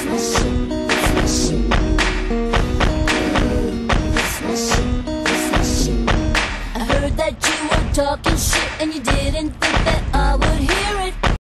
I heard that you were talking shit and you didn't think that I would hear it.